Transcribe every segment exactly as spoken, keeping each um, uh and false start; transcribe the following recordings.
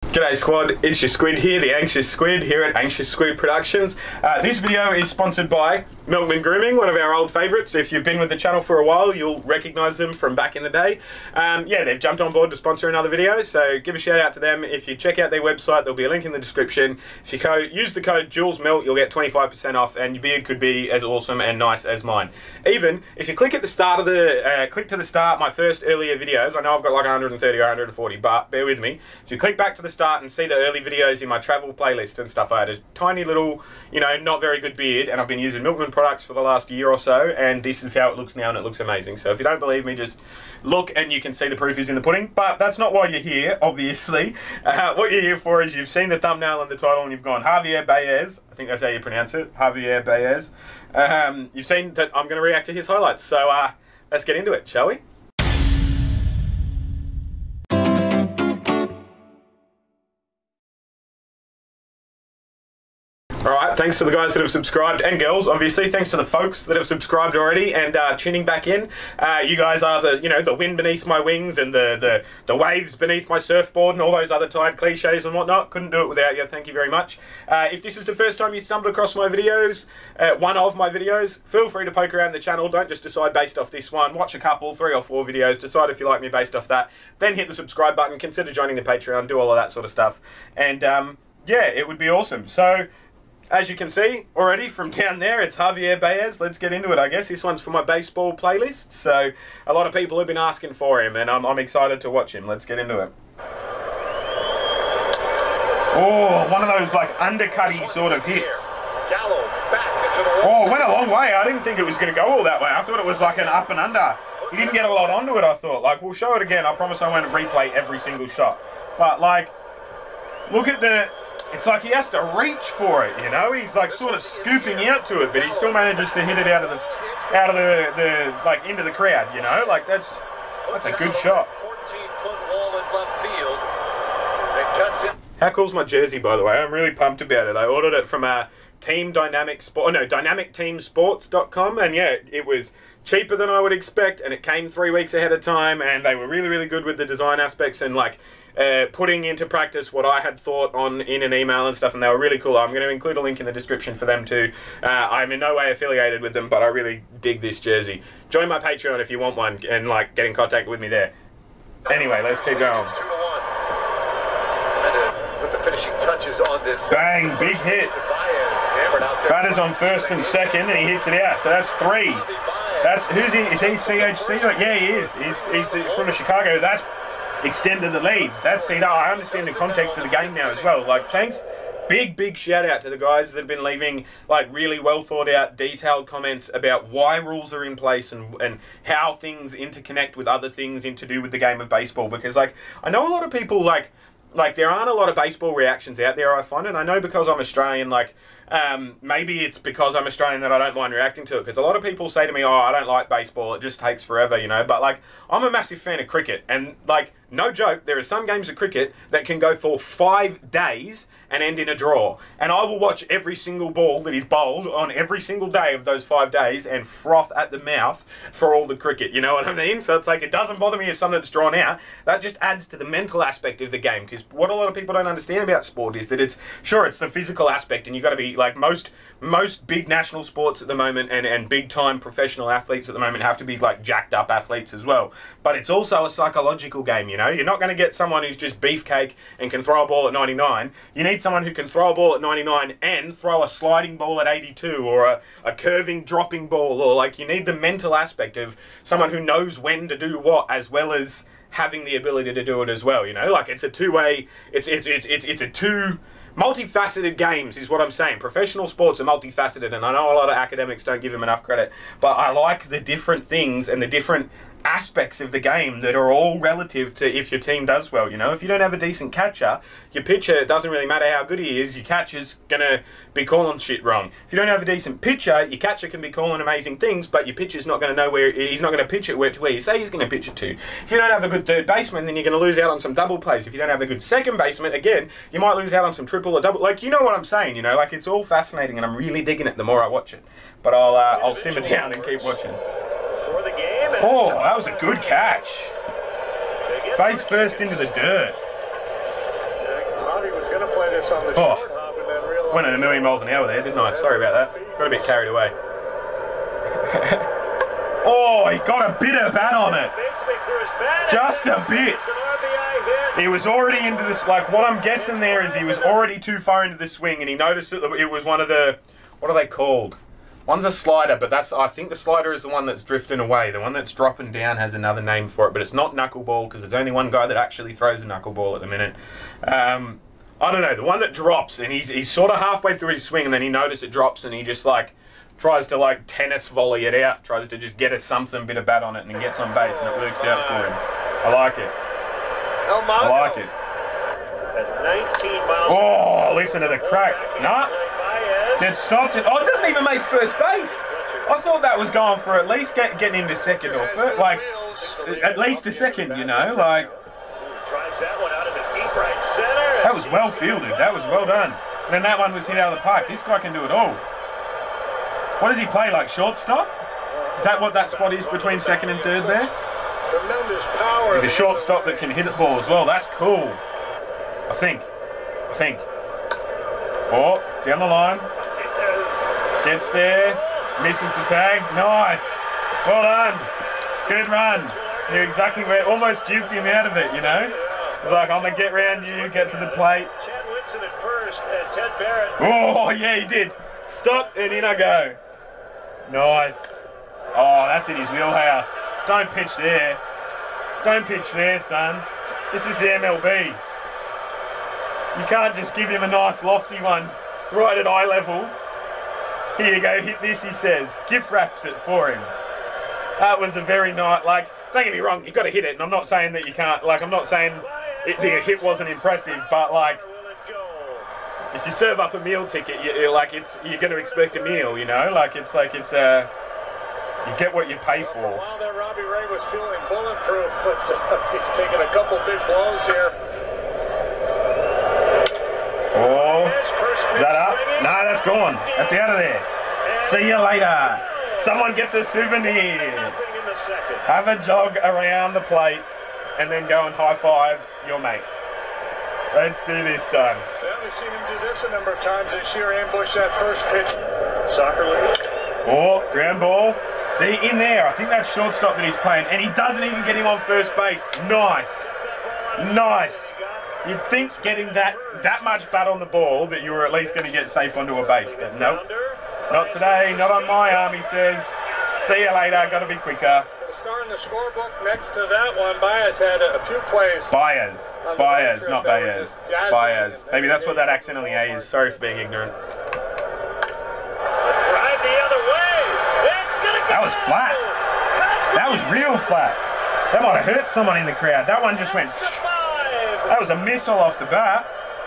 G'day squad, it's your squid here, the Anxious Squid here at Anxious Squid Productions. Uh, this video is sponsored by Milkman Grooming, one of our old favourites. If you've been with the channel for a while, you'll recognise them from back in the day. Um, yeah, they've jumped on board to sponsor another video, so give a shout out to them. If you check out their website, there'll be a link in the description. If you code, use the code JulesMilk, you'll get twenty-five percent off, and your beard could be as awesome and nice as mine. Even if you click at the start of the, uh, click to the start, my first earlier videos, I know I've got like one hundred thirty or one hundred forty, but bear with me. If you click back to the start and see the early videos in my travel playlist and stuff, I had a tiny little, you know, not very good beard, and I've been using Milkman products for the last year or so, and this is how it looks now, and it looks amazing. So if you don't believe me, just look and you can see the proof is in the pudding. But that's not why you're here, obviously. Uh, what you're here for is you've seen the thumbnail and the title and you've gone, Javier Báez, I think that's how you pronounce it, Javier Báez. Um, you've seen that I'm going to react to his highlights, so uh, let's get into it, shall we? Alright, thanks to the guys that have subscribed, and girls, obviously. Thanks to the folks that have subscribed already and uh, tuning back in. Uh, you guys are the, you know, the wind beneath my wings and the, the, the waves beneath my surfboard and all those other tired cliches and whatnot. Couldn't do it without you. Thank you very much. Uh, if this is the first time you stumbled across my videos, uh, one of my videos, feel free to poke around the channel. Don't just decide based off this one. Watch a couple, three or four videos. Decide if you like me based off that. Then hit the subscribe button. Consider joining the Patreon. Do all of that sort of stuff. And, um, yeah, it would be awesome. So, as you can see already from down there, it's Javier Báez. Let's get into it, I guess. This one's for my baseball playlist, so a lot of people have been asking for him, and I'm, I'm excited to watch him. Let's get into it. Oh, one of those like undercutty sort of hits. Oh, went a long way. I didn't think it was going to go all that way. I thought it was like an up and under. He didn't get a lot onto it, I thought. Like, we'll show it again. I promise I won't replay every single shot. But, like, look at the... It's like he has to reach for it, you know? He's like sort of scooping out to it, but he still manages to hit it out of the, out of the, the like into the crowd, you know? Like that's, that's a good shot. How cool's my jersey, by the way? I'm really pumped about it. I ordered it from a Team Dynamic Sport, oh no, dynamic team sports dot com, and yeah, it was cheaper than I would expect, and it came three weeks ahead of time, and they were really, really good with the design aspects and like uh, putting into practice what I had thought on in an email and stuff, and they were really cool. I'm going to include a link in the description for them too. Uh, I'm in no way affiliated with them, but I really dig this jersey. Join my Patreon if you want one, and like get in contact with me there. Anyway, let's keep going. With the finishing touches on this. Bang, big hit. Batter's on first and second, and he hits it out. So that's three. That's who's he? Is he C H C? Yeah, he is. He's he's the, from the Chicago. That's extended the lead. That's see. I understand the context of the game now as well. Like, thanks. Big, big shout out to the guys that have been leaving like really well thought out, detailed comments about why rules are in place and and how things interconnect with other things in to do with the game of baseball. Because like I know a lot of people like. Like, there aren't a lot of baseball reactions out there, I find, and I know because I'm Australian, like, um, maybe it's because I'm Australian that I don't mind reacting to it, because a lot of people say to me, oh, I don't like baseball, it just takes forever, you know, but, like, I'm a massive fan of cricket, and, like, no joke, there are some games of cricket that can go for five days and end in a draw, and I will watch every single ball that is bowled on every single day of those five days and froth at the mouth for all the cricket, you know what I mean? So it's like, it doesn't bother me if something's drawn out. That just adds to the mental aspect of the game, because what a lot of people don't understand about sport is that it's, sure, it's the physical aspect, and you've got to be, like, most most big national sports at the moment and, and big-time professional athletes at the moment have to be, like, jacked-up athletes as well. But it's also a psychological game, you know? You're not going to get someone who's just beefcake and can throw a ball at ninety-nine. You need someone who can throw a ball at ninety-nine and throw a sliding ball at eighty-two, or a, a curving dropping ball, or, like, you need the mental aspect of someone who knows when to do what, as well as having the ability to do it as well, you know? Like, it's a two-way, it's, it's, it's, it's, it's a two... multifaceted games is what I'm saying. Professional sports are multifaceted, and I know a lot of academics don't give them enough credit, but I like the different things and the different aspects of the game that are all relative to if your team does well, you know? If you don't have a decent catcher, your pitcher, it doesn't really matter how good he is, your catcher's gonna be calling shit wrong. If you don't have a decent pitcher, your catcher can be calling amazing things, but your pitcher's not gonna know where, he's not gonna pitch it where to where you say he's gonna pitch it to. If you don't have a good third baseman, then you're gonna lose out on some double plays. If you don't have a good second baseman, again, you might lose out on some triple or double, like, you know what I'm saying, you know? Like, it's all fascinating, and I'm really digging it the more I watch it. But I'll, uh, I'll simmer down and keep watching. Oh, that was a good catch. Face first into the dirt. base on the Oh. short hop and then realized Went at a million miles an hour there, didn't I? Sorry about that. Got a bit carried away. Oh, he got a bit of bat on it. Just a bit. He was already into this, like, what I'm guessing there is he was already too far into the swing and he noticed that it was one of the, what are they called? One's a slider, but that's, I think the slider is the one that's drifting away. The one that's dropping down has another name for it, but it's not knuckleball because there's only one guy that actually throws a knuckleball at the minute. Um, I don't know, the one that drops and he's, he's sort of halfway through his swing and then he notices it drops and he just like, tries to like tennis volley it out, tries to just get a something bit of bat on it and gets on base and it works out for him. I like it. I like it. At nineteen miles. Oh, listen to the crack. Nah. Gets stopped. Oh, it doesn't even make first base. I thought that was going for at least get, getting into second or first. Like, at least a second, you know? Like, Drives that one out into deep right center. that was well fielded. That was well done. And then that one was hit out of the park. This guy can do it all. What does he play, like shortstop? Is that what that spot is between second and third there? tremendous power. He's a shortstop that can hit it ball as well. That's cool. I think. I think. Oh, down the line. Gets there. Misses the tag. Nice. Well done. Good run. Knew exactly where. Almost duped him out of it, you know? It's like, I'm going to get round you, get to the plate. Chad Whitson at first, and Ted Barrett. Oh, yeah, he did. Stop, and in I go. Nice. Oh, that's in his wheelhouse. Don't pitch there. Don't pitch there, son. This is the M L B. You can't just give him a nice lofty one right at eye level. Here you go, hit this, he says. Gift wraps it for him. That was a very nice, like, don't get me wrong, you got to hit it, and I'm not saying that you can't, like, I'm not saying it, the hit wasn't impressive, but, like, if you serve up a meal ticket, you, you're like, it's, you're going to expect a meal, you know? Like, it's like, it's, uh, you get what you pay for. While that Robbie Ray was feeling bulletproof, but uh, he's taking a couple big blows here. Oh, is that up? No, that's gone. That's out of there. See you later. Someone gets a souvenir. Have a jog around the plate and then go and high five your mate. Let's do this, son. Well, we've seen him do this a number of times this year, ambush that first pitch. Soccer league. Oh, ground ball. See, in there, I think that's shortstop that he's playing, and he doesn't even get him on first base. Nice. Nice. You'd think getting that that much bat on the ball that you were at least going to get safe onto a base, but nope. Not today, not on my arm, he says. See you later, got to be quicker. Star in the scorebook next to that one, Báez had a, a few plays. Báez. Báez, not Báez. Báez. Maybe that's what that accent on the A is. Sorry for being ignorant. That was flat. That was real flat. That might have hurt someone in the crowd. That one just went... That was a missile off the bat.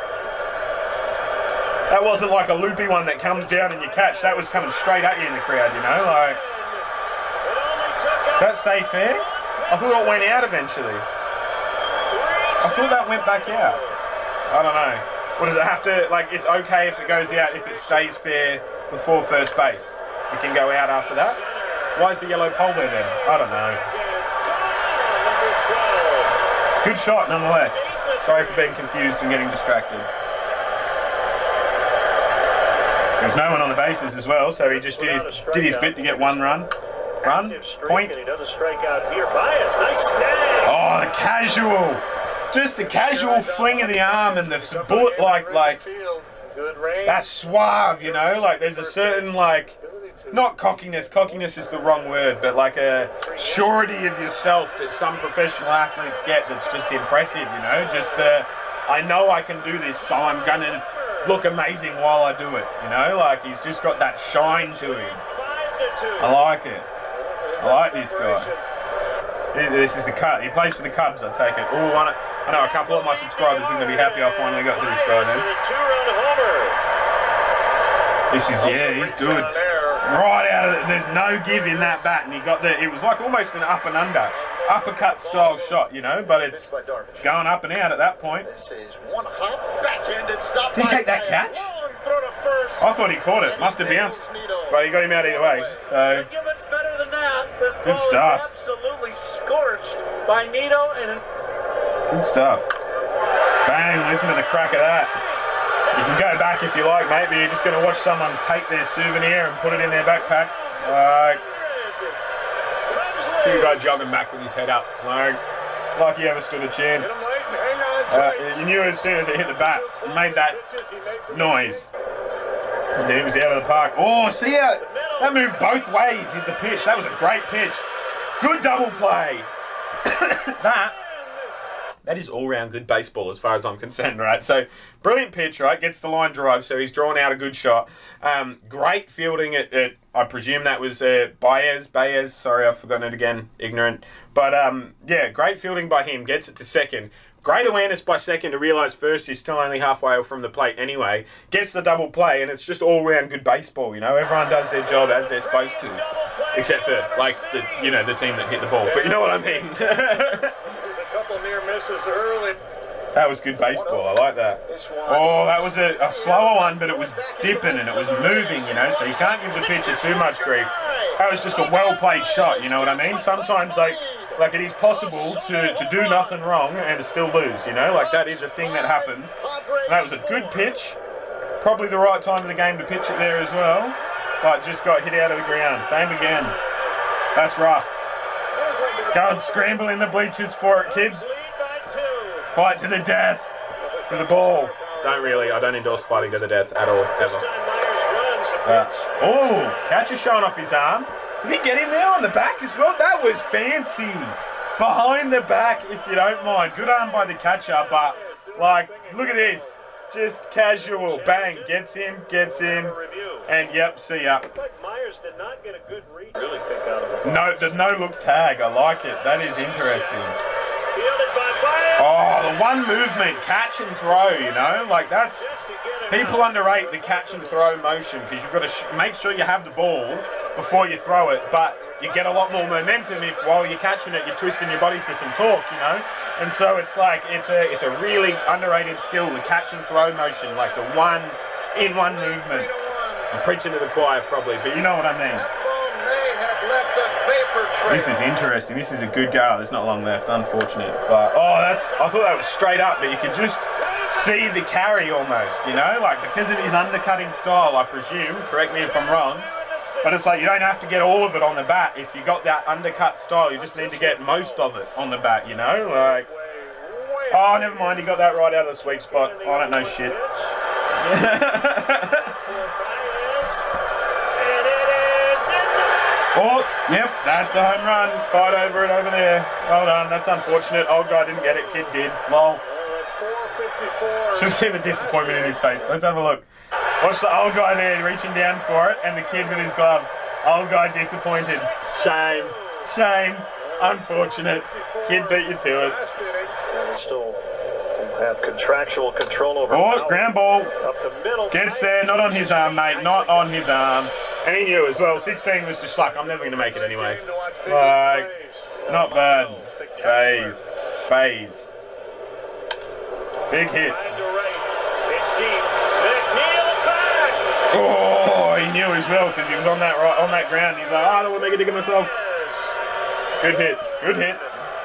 That wasn't like a loopy one that comes down and you catch. That was coming straight at you in the crowd, you know? Like... Does that stay fair? I thought it went out eventually. I thought that went back out. I don't know. What does it have to... Like, it's okay if it goes out if it stays fair before first base. It can go out after that. Why is the yellow pole there then? I don't know. Good shot nonetheless. Sorry for being confused and getting distracted. There was no one on the bases as well, so he just did his, did his bit to get one run. Run, point. He doesn't strike out here. Báez, nice snag. Oh, the casual. Just the casual fling of the arm and the bullet like, like, that's suave, you know? Like, there's a certain, like, not cockiness, cockiness is the wrong word, but like a surety of yourself that some professional athletes get that's just impressive, you know? Just the, I know I can do this, so I'm gonna look amazing while I do it, you know? Like, he's just got that shine to him. I like it. I like this guy. This is the cut. He plays for the Cubs, I take it. Oh, I know a couple of my subscribers are going to be happy I finally got to this guy then. This is, yeah, he's good. Right out of it, there's no give in that bat, and he got the, it was like almost an up and under, uppercut style shot, you know, but it's it's going up and out at that point. Did he take that catch? I thought he caught it, must have bounced, but he got him out either way, so good stuff. Absolutely scorched by Nito and good stuff. Bang, listen to the crack of that. You can go back if you like, mate, but you're just going to watch someone take their souvenir and put it in their backpack. Like, see a guy jogging back with his head up. Like, like he ever stood a chance. Uh, you knew as soon as it hit the bat, it made that noise. And then he was out of the park. Oh, see how that moved both ways in the pitch. That was a great pitch. Good double play. that. That is all-round good baseball as far as I'm concerned, right? So, brilliant pitch, right? Gets the line drive, so he's drawn out a good shot. Um, great fielding at, at, I presume that was uh, Báez, Báez, sorry, I've forgotten it again, ignorant. But, um, yeah, great fielding by him, gets it to second. Great awareness by second to realise first he's still only halfway from the plate anyway. Gets the double play, and it's just all-round good baseball, you know? Everyone does their job as they're supposed to. Except for, like, the you know, the team that hit the ball. But you know what I mean? Couple near misses early. That was good baseball. I like that. Oh, that was a, a slower one, but it was dipping and it was moving, you know, so you can't give the pitcher too much grief. That was just a well-played shot, you know what I mean? Sometimes, like, like it is possible to, to do nothing wrong and to still lose, you know? Like, that is a thing that happens. And that was a good pitch. Probably the right time of the game to pitch it there as well. But just got hit out of the ground. Same again. That's rough. Go and scramble in the bleachers for it, kids. Fight to the death for the ball. Don't really, I don't endorse fighting to the death at all, ever. Uh, oh, catcher showing off his arm. Did he get him there on the back as well? That was fancy. Behind the back, if you don't mind. Good arm by the catcher, but, like, look at this. Just casual. Bang. Gets in, gets in. And, yep, see ya. Did not get a good read. Really pick out of it. No, the no-look tag. I like it. That is interesting. Oh, the one movement, catch and throw, you know? Like, that's... People underrate the catch and throw motion because you've got to sh make sure you have the ball before you throw it, but you get a lot more momentum if while you're catching it, you're twisting your body for some torque, you know? And so it's like, it's a, it's a really underrated skill, the catch and throw motion, like the one in one movement. I'm preaching to the choir probably, but you know what I mean. This is interesting. This is a good go. There's not long left, unfortunate. But, oh, that's, I thought that was straight up, but you could just see the carry almost, you know? Like, because of his undercutting style, I presume, correct me if I'm wrong, but it's like you don't have to get all of it on the bat. If you got that undercut style, you just need to get most of it on the bat, you know? Like, oh, never mind, he got that right out of the sweet spot. I don't know shit. Oh, yep, that's a home run. Fight over it over there. Well done. That's unfortunate. Old guy didn't get it. Kid did. Lol. Should have seen the disappointment in his face. Let's have a look. Watch the old guy there reaching down for it and the kid with his glove. Old guy disappointed. Shame. Shame. Unfortunate. Kid beat you to it. And we still have contractual control over. Oh, ground ball. Up the middle. Gets there. Not on his arm, mate. Not on his arm. And he knew as well. sixteen was just like, I'm never going to make it anyway. Like, not bad. Báez. Báez. Big hit. It's deep. McNeil back. Oh, he knew as well because he was on that right on that ground. He's like, oh, I don't want to make a dig of myself. Good hit. Good hit.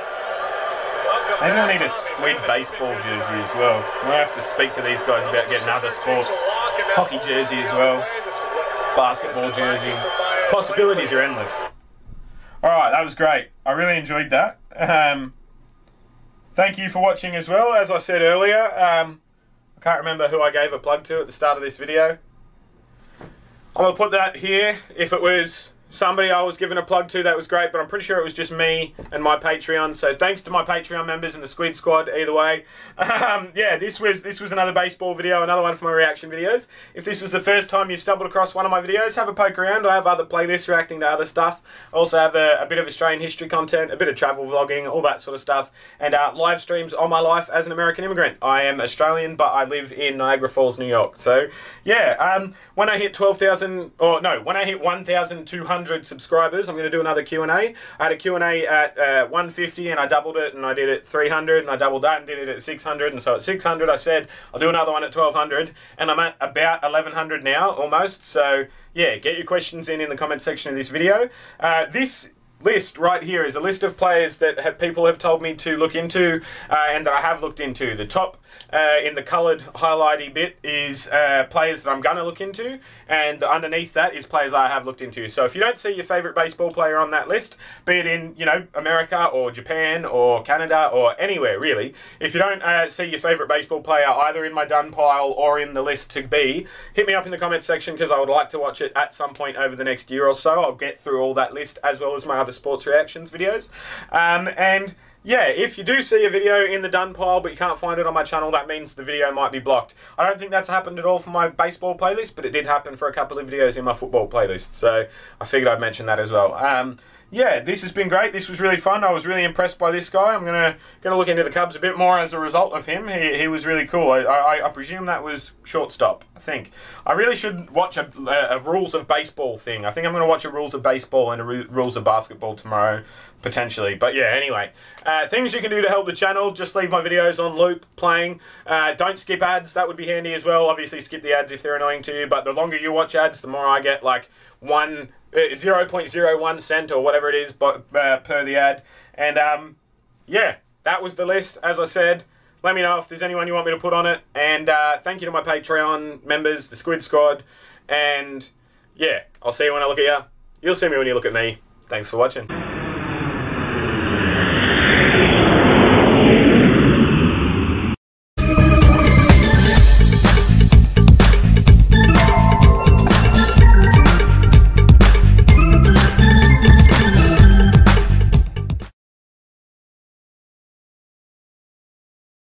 Maybe I need a squid baseball jersey as well. We'll have to speak to these guys about getting other sports. Hockey jersey as well. Basketball jersey. Possibilities are endless. Alright, that was great. I really enjoyed that. Um, thank you for watching as well. As I said earlier, um, I can't remember who I gave a plug to at the start of this video. I'm going to put that here. If it was somebody I was giving a plug to, that was great, but I'm pretty sure it was just me and my Patreon. So thanks to my Patreon members and the Squid Squad, either way. Um, yeah, this was this was another baseball video, another one for my reaction videos. If this was the first time you've stumbled across one of my videos, have a poke around. I have other playlists reacting to other stuff. I also have a, a bit of Australian history content, a bit of travel vlogging, all that sort of stuff, and uh, live streams on my life as an American immigrant. I am Australian, but I live in Niagara Falls, New York. So, yeah, um, when I hit twelve thousand, or no, when I hit one thousand two hundred subscribers, I'm going to do another Q and A. I had a Q and A at uh, one fifty, and I doubled it, and I did it three hundred, and I doubled that and did it at six hundred, and so at six hundred I said I'll do another one at twelve hundred, and I'm at about eleven hundred now, almost. So, yeah, get your questions in in the comment section of this video. Uh, this list right here is a list of players that have, people have told me to look into uh, and that I have looked into. The top uh, in the coloured highlighty bit is uh, players that I'm going to look into, and underneath that is players I have looked into. So if you don't see your favourite baseball player on that list, be it in, you know, America or Japan or Canada or anywhere really, if you don't uh, see your favourite baseball player either in my done pile or in the list to be, hit me up in the comments section because I would like to watch it at some point over the next year or so. I'll get through all that list as well as my other sports reactions videos. Um, and yeah, if you do see a video in the done pile but you can't find it on my channel, that means the video might be blocked. I don't think that's happened at all for my baseball playlist, but it did happen for a couple of videos in my football playlist, so I figured I'd mention that as well. Um, yeah, this has been great. This was really fun. I was really impressed by this guy. I'm gonna gonna look into the Cubs a bit more as a result of him. He he was really cool. I I, I presume that was shortstop. I think I really should watch a, a, a rules of baseball thing. I think I'm gonna watch a rules of baseball and a rules of basketball tomorrow, potentially. But yeah, anyway, uh, things you can do to help the channel: just leave my videos on loop playing. Uh, don't skip ads. That would be handy as well. Obviously, skip the ads if they're annoying to you. But the longer you watch ads, the more I get. Like one. zero point zero one cent or whatever it is but, uh, per the ad. And um, yeah, that was the list. As I said, let me know if there's anyone you want me to put on it. And uh, thank you to my Patreon members, the Squid Squad. And yeah, I'll see you when I look at you. You'll see me when you look at me. Thanks for watching.